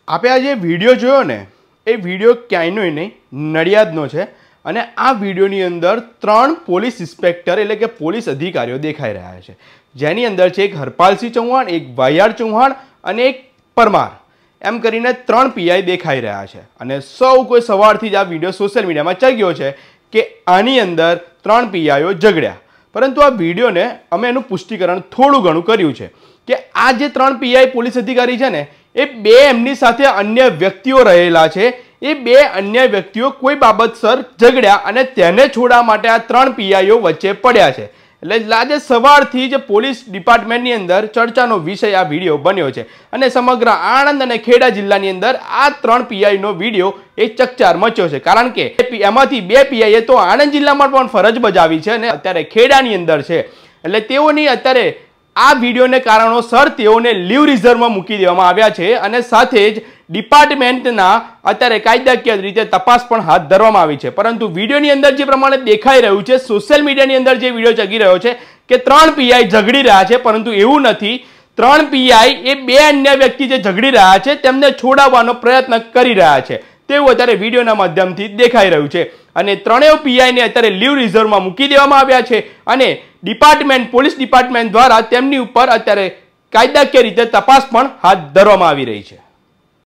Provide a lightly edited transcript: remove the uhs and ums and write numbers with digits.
આપે આ જે વિડીયો જોયો ને એ વિડીયો ક્યાંયનો નહીં, નડિયાદનો છે અને આ વિડીયોની અંદર 3 પોલીસ ઇન્સ્પેક્ટર એટલે કે પોલીસ અધિકારીઓ દેખાઈ રહ્યા છે, જેની અંદર છે એક હરપાલસિંહ ચૌહાણ, એક વાયાર ચૌહાણ અને એક પરમાર, એમ કરીને 3 પીઆઈ દેખાઈ રહ્યા છે. અને સૌ કોઈ સવારથી જ આ વિડીયો સોશિયલ મીડિયામાં ચર્ચ્યો છે કે આની અંદર 3 પીઆઈઓ ઝઘડ્યા. પરંતુ આ વિડીયોને અમે એનું પુષ્ટિકરણ થોડું ઘણું કર્યું છે કે આ જે 3 પીઆઈ પોલીસ અધિકારી છે ને એ 2 એમની સાથે અન્ય વ્યક્તિઓ રહેલા છે. એ 2 અન્ય વ્યક્તિઓ કોઈ બાબતસર ઝઘડ્યા અને તેને છોડવા માટે આ 3 પીઆઈઓ વચ્ચે પડ્યા છે. એટલે આજે સવારથી જે પોલીસ ડિપાર્ટમેન્ટની અંદર ચર્ચાનો વિષય આ વિડીયો બન્યો છે અને સમગ્ર આણંદ અને ખેડા જિલ્લાની અંદર આ 3 પીઆઈનો વિડીયો એ ચકચાર મચ્યો છે. કારણ કે એમાંથી 2 પીઆઈએ તો આણંદ જિલ્લામાં પણ ફરજ બજાવી છે અને અત્યારે ખેડાની અંદર છે. એટલે તેઓની અત્યારે આ વિડીયોને કારણોસર તેઓને લીવ રિઝર્વમાં મૂકી દેવામાં આવ્યા છે અને સાથે જ ડિપાર્ટમેન્ટના અત્યારે કાયદાકીય રીતે તપાસ પણ હાથ ધરવામાં આવી છે. પરંતુ વિડીયોની અંદર જે પ્રમાણે દેખાઈ રહ્યું છે, સોશિયલ મીડિયાની અંદર જે વિડીયો ચગી રહ્યો છે કે 3 પીઆઈ ઝઘડી રહ્યા છે, પરંતુ એવું નથી. 3 પીઆઈ એ 2 અન્ય વ્યક્તિ જે ઝઘડી રહ્યા છે તેમને છોડાવવાનો પ્રયત્ન કરી રહ્યા છે તેવું અત્યારે વિડીયોના માધ્યમથી દેખાઈ રહ્યું છે. અને 3 પીઆઈને અત્યારે લીવ રિઝર્વમાં મૂકી દેવામાં આવ્યા છે અને પોલીસ ડિપાર્ટમેન્ટ દ્વારા તેમની ઉપર અત્યારે કાયદાકીય રીતે તપાસ પણ હાથ ધરવામાં આવી રહી છે.